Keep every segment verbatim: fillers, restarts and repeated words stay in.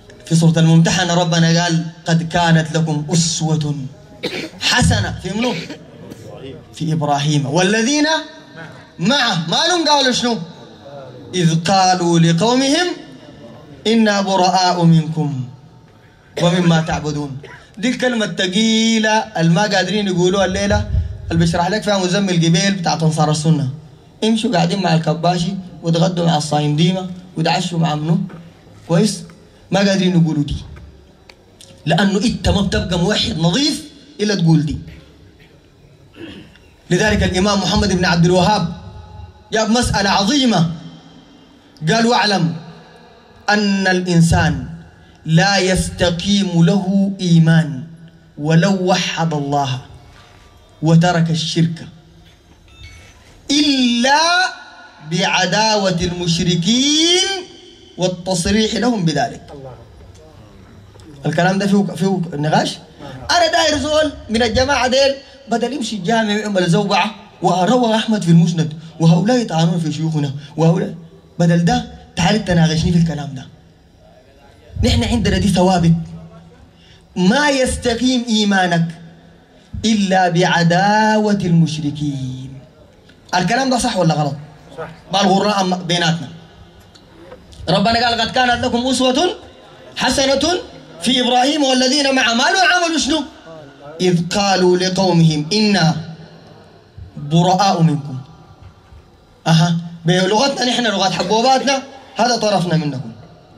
في سورة الممتحنة ربنا قال قد كانت لكم أسوة حسنة في منو؟ في إبراهيم والذين معه. ما لهم قالوا شنو؟ إذ قالوا لقومهم إنا براء منكم ومما تعبدون. دي الكلمة الثقيلة الما قادرين يقولوها الليلة، اللي بشرح لك فيها مزمل جبيل بتاعت أنصار السنة. امشوا قاعدين مع الكباشي وتغدوا مع الصايم ديمة وتعشوا مع منو؟ كويس؟ ما قادرين يقولوا دي، لأنه إنت ما بتبقى موحد نظيف إلا تقول دي. لذلك الإمام محمد بن عبد الوهاب جاب مسألة عظيمة، قال واعلم أن الإنسان لا يستقيم له إيمان ولو وحد الله وترك الشرك إلا بعداوة المشركين والتصريح لهم بذلك. الكلام ده فيه فيه نقاش. أنا داير زول من الجماعة ديل بدل يمشي الجامع ويعمل زوبعة وروى أحمد في المسند وهؤلاء يطعنون في شيوخنا وهؤلاء، بدل ده تعال تناقشني في الكلام ده. نحن عندنا دي ثوابت، ما يستقيم إيمانك إلا بعداوة المشركين. الكلام ده صح ولا غلط؟ صح. بالغراء بيناتنا. ربنا قال قد كانت لكم أسوة حسنة في إبراهيم والذين معه. ما له عملوا شنو؟ إذ قالوا لقومهم إنا براء منكم. أها بلغتنا نحن لغة حبوباتنا هذا طرفنا منكم.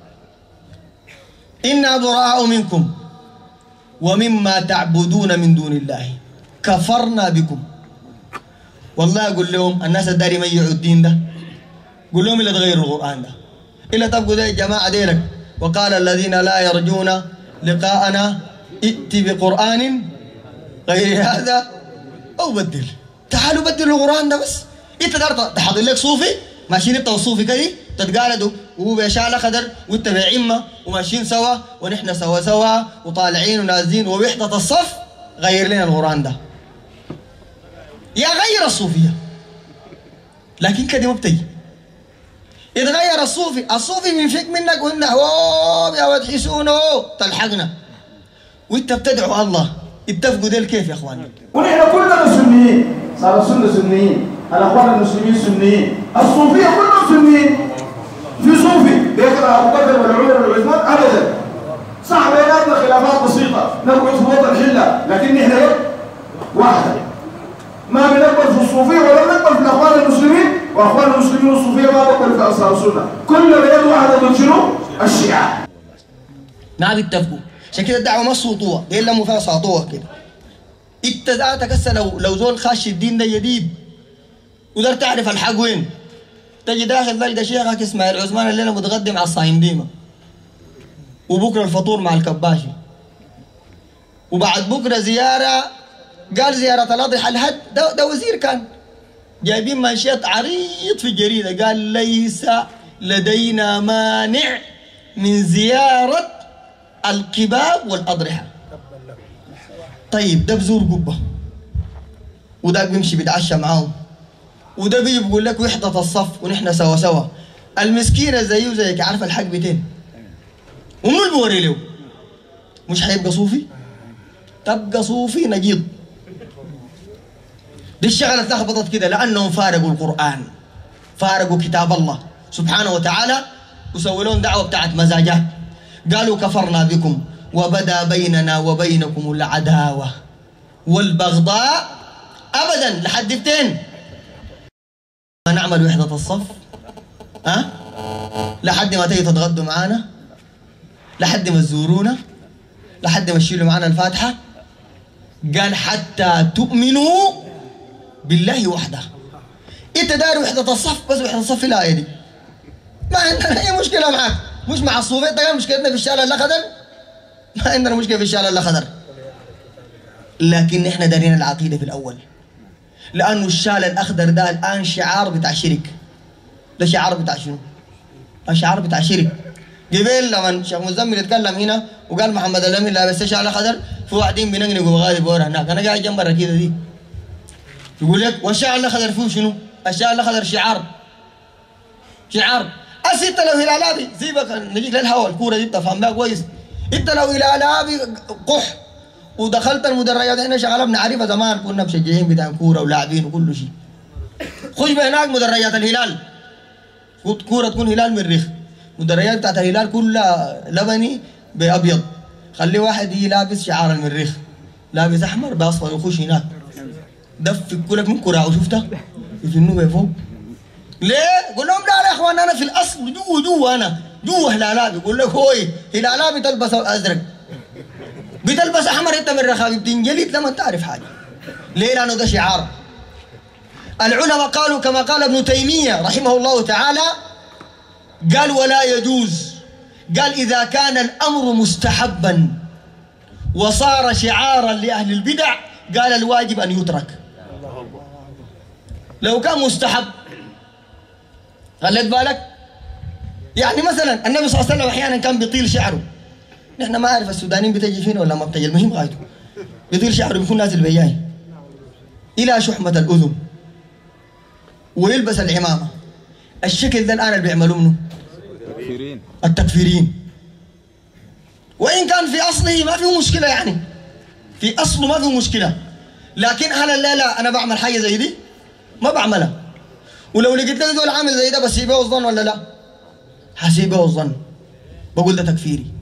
إنا براء منكم ومما تعبدون من دون الله كفرنا بكم. والله أقول لهم الناس الداري ميعوا الدين ده، قول لهم إلا تغيروا القرآن ده، إلا تبقوا زي الجماعة ديلك. وقال الذين لا يرجون لقاءنا ائت بقرآن غير هذا أو بدل. تعالوا بدلوا القرآن ده بس. أنت دار تحضر لك صوفي ماشيين أنت والصوفي كذي تتقالدوا وهو بشعل خضر وأنت بعمة وماشيين سوا ونحن سوا سوا وطالعين ونازلين ووحدة الصف. غير لنا القرآن ده يا غير الصوفية، لكن كده ما بتجي. إذا غير الصوفي الصوفي بينفك منك وإنه أوه يا ولد حسونه تلحقنا وأنت بتدعو الله. اتفقوا ديل كيف يا إخواني؟ ونحن كلنا سنيين، صار السنة سنيين، الأخوان المسلمين سنيين، الصوفية كلهم سنيين. في صوفي بيقرأ أبو بكر والعمر والعثمان أبدا، صح بيناتنا خلافات بسيطة نقعد في وطن حلة، لكن نحن واحدة. ما بنقبل في الصوفية ولا بنقبل في الأخوان المسلمين، وأخوان المسلمين والصوفية ما بنقبل في أنصار السنة. كلنا يد واحدة ضد شنو؟ الشيعة. ما بيتفقوا، عشان كده الدعوة ما صوتوها، دي لموا فيها ساطوها كده. انت ذاتك هسه لو لو زول خاش الدين ده جديد ودار تعرف الحق وين، تجي داخل تلقى شيخك اسماعيل عثمان الليله متغدي مع الصايم ديمه وبكره الفطور مع الكباشي وبعد بكره زياره، قال زياره الاضحى الهد ده, ده وزير كان جايبين منشط عريض في الجريده قال ليس لدينا مانع من زياره القباب والاضرحه. طيب ده بزور قبه وده بيمشي بيتعشى معاهم وده بيجي بيقول لك وحده الصف ونحن سوا سوا. المسكينه زيه زيك عارفه الحق بيتين ومنو اللي بيوري له؟ مش هيبقى صوفي؟ تبقى صوفي نجيض. دي الشغله اتلخبطت كده لانهم فارقوا القران، فارقوا كتاب الله سبحانه وتعالى وسووا لهم دعوه بتاعت مزاجات. قالوا كفرنا بكم وبدا بيننا وبينكم العداوه والبغضاء ابدا لحد فتين ما نعمل وحده الصف. ها أه؟ لحد ما تيجي تتغدوا معانا، لحد ما تزورونا، لحد ما تشيلوا معانا الفاتحه. قال حتى تؤمنوا بالله وحده. انت داير وحده الصف بس وحده الصف في الايه دي ما عندنا اي مشكله معاك، مش مع الصوفيه. انت قال مشكلتنا في الشارع الاخضر، ما عندنا مشكله في الشارع الاخضر، لكن احنا دارين العقيده في الاول، لانه الشال الاخضر ده الان شعار بتاع شرك. ده شعار بتاع شنو؟ شعار بتاع شرك. قبل لما شيخ مزمل يتكلم هنا وقال محمد الامين لابس شال اخضر، في واحدين بينقنقوا بغادي بورا هناك، انا قاعد جنب الركيزه دي يقول لك والشعر الاخضر فيه شنو؟ الشعر الاخضر شعار، شعار أسي أنت لو هلالابي سيبك نجيك للهوا الكورة دي بتفهم بها كويس. أنت لو هلالابي قح ودخلت المدرجات، احنا شغالة بنعرفها زمان، كنا مشجعين بتاع كورة ولاعبين وكل شيء. خش بهناك مدرجات الهلال، كورة تكون هلال مريخ، مدرجات بتاعت الهلال كلها لبني بأبيض، خلي واحد يجي لابس شعار المريخ لابس أحمر بأصفر ويخش هناك دفك كلك من كرة وشفتها يفنوا فوق. ليه؟ قول لهم لا يا اخوان انا في الاصل جوا جوا انا جوا هلالابي. يقول لك هوي هلالابي تلبس ازرق بتلبس احمر، انت من رخابي بتنجلد لما تعرف حاجه. ليه؟ لانه ده شعار. العلماء قالوا كما قال ابن تيميه رحمه الله تعالى، قال ولا يجوز، قال اذا كان الامر مستحبا وصار شعارا لاهل البدع قال الواجب ان يترك. لو كان مستحب خليت بالك، يعني مثلا النبي صلى الله عليه وسلم احيانا كان بيطيل شعره، نحن ما عارف السودانيين بتجي فينا ولا ما بتجي، المهم غايته بيطيل شعره بيكون نازل بياي الى شحمه الاذن ويلبس العمامه. الشكل ده الان اللي بيعملوه منه التكفيرين التكفيرين، وان كان في اصله ما فيه مشكله، يعني في اصله ما فيه مشكله، لكن هل الليله انا بعمل حاجه زي دي؟ ما بعملها. ولو لقيت لك دول عامل زي ده بسيبه الظن ولا لا؟ حسيبه الظن، بقول ده تكفيري.